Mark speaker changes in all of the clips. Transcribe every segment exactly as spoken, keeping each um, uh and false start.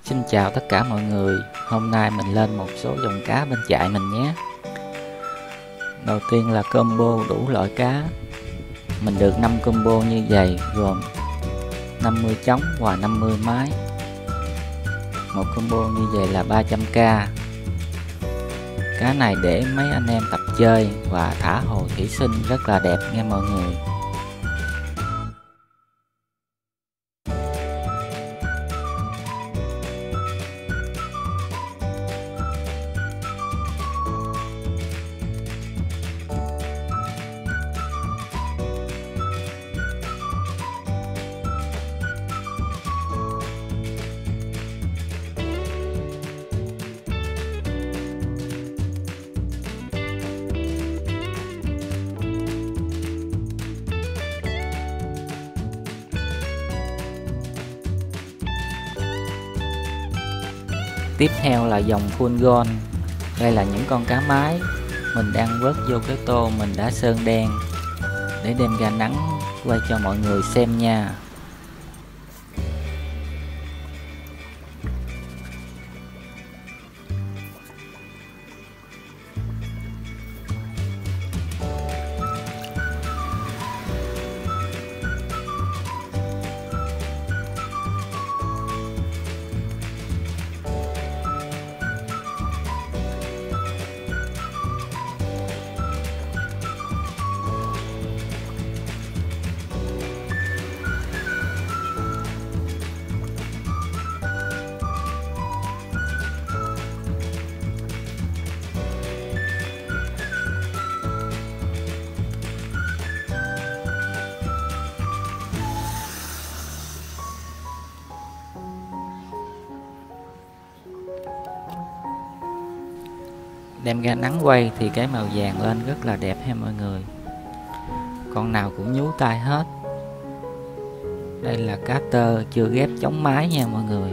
Speaker 1: Xin chào tất cả mọi người. Hôm nay mình lên một số dòng cá bên trại mình nhé. Đầu tiên là combo đủ loại cá. Mình được năm combo như vậy, gồm năm mươi trống và năm mươi mái. Một combo như vậy là ba trăm k. Cá này để mấy anh em tập chơi và thả hồ thủy sinh rất là đẹp nha mọi người. Tiếp theo là dòng full gold. Đây là những con cá mái mình đang vớt vô cái tô mình đã sơn đen để đem ra nắng quay cho mọi người xem nha. Đem ra nắng quay thì cái màu vàng lên rất là đẹp ha mọi người. Con nào cũng nhú tay hết. Đây là cá tơ chưa ghép chống mái nha mọi người.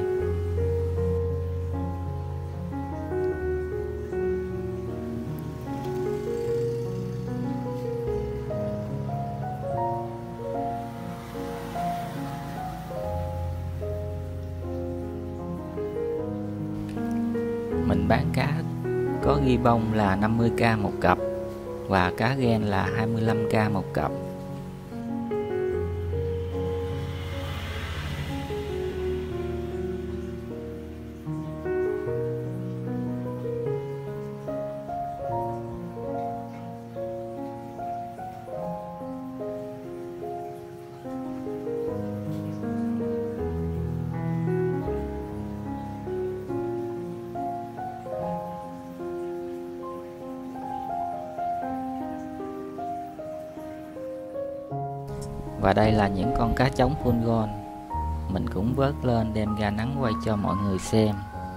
Speaker 1: Mình bán cá có ghi bông là năm mươi k một cặp và cá gen là hai mươi lăm k một cặp. Và đây là những con cá trống full gold. Mình cũng vớt lên đem ra nắng quay cho mọi người xem.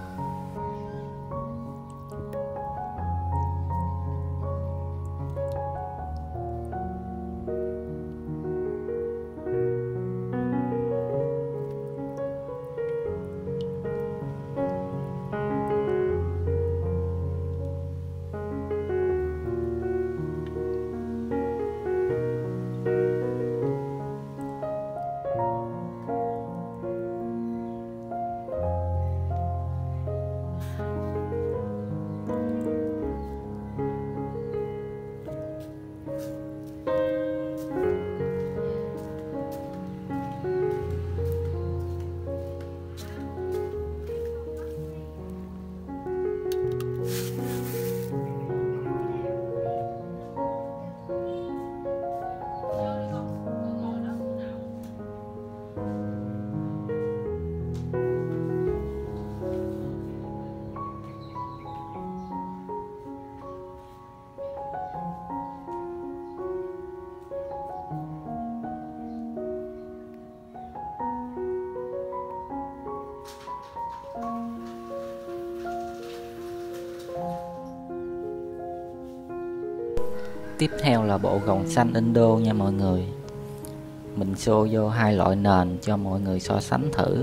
Speaker 1: Tiếp theo là bộ gồng xanh Indo nha mọi người. Mình show vô hai loại nền cho mọi người so sánh thử.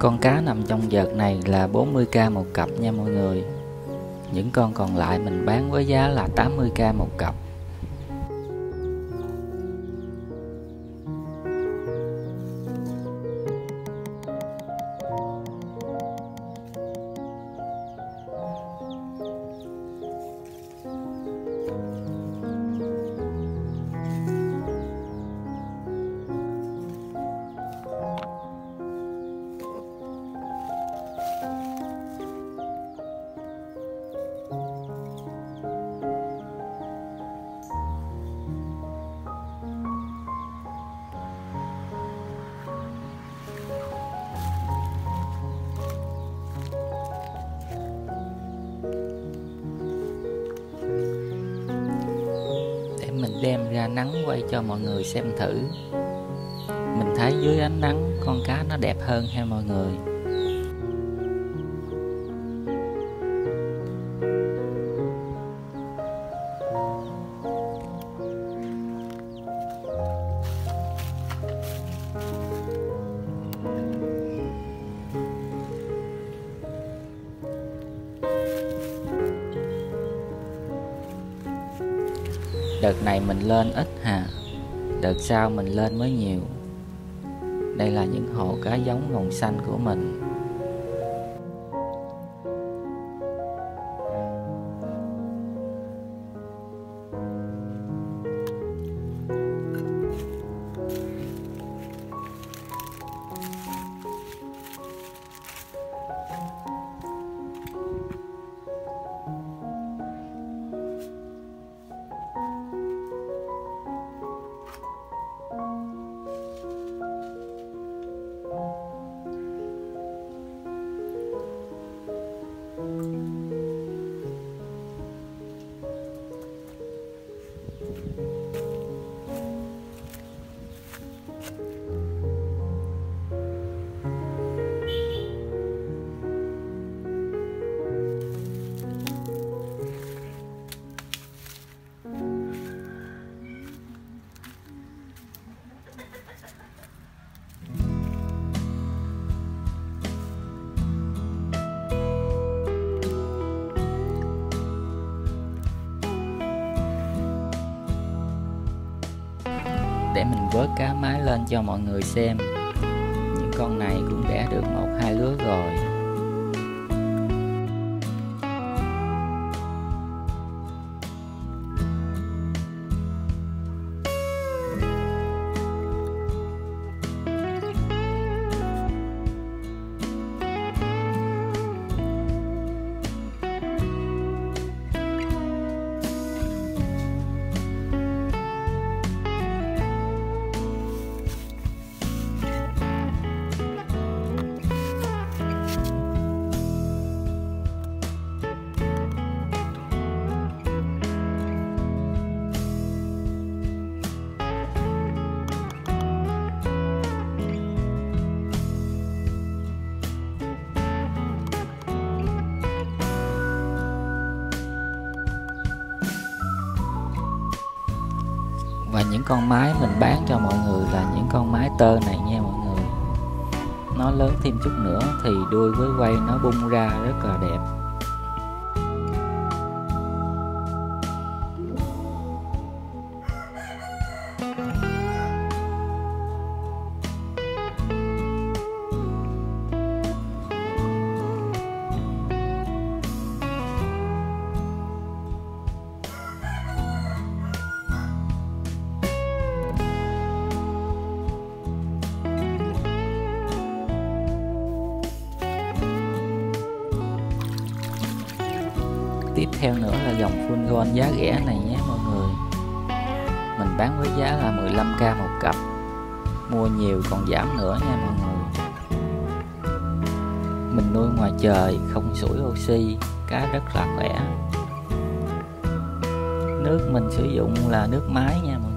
Speaker 1: Con cá nằm trong vợt này là bốn mươi k một cặp nha mọi người. Những con còn lại mình bán với giá là tám mươi k một cặp. Mình đem ra nắng quay cho mọi người xem thử. Mình thấy dưới ánh nắng con cá nó đẹp hơn ha mọi người. Đợt này mình lên ít hà, đợt sau mình lên mới nhiều. Đây là những hồ cá giống ngồng xanh của mình. Để mình vớt cá mái lên cho mọi người xem. Những con này cũng đẻ được một hai lứa rồi. Và những con mái mình bán cho mọi người là những con mái tơ này nha mọi người. Nó lớn thêm chút nữa thì đuôi với quay nó bung ra rất là đẹp. Tiếp theo nữa là dòng full gold giá rẻ này nhé mọi người. Mình bán với giá là mười lăm k một cặp. Mua nhiều còn giảm nữa nha mọi người. Mình nuôi ngoài trời, không sủi oxy, cá rất là khỏe. Nước mình sử dụng là nước máy nha mọi người.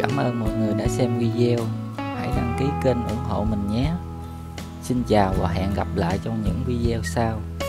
Speaker 1: Cảm ơn mọi người đã xem video. Hãy đăng ký kênh ủng hộ mình nhé. Xin chào và hẹn gặp lại trong những video sau.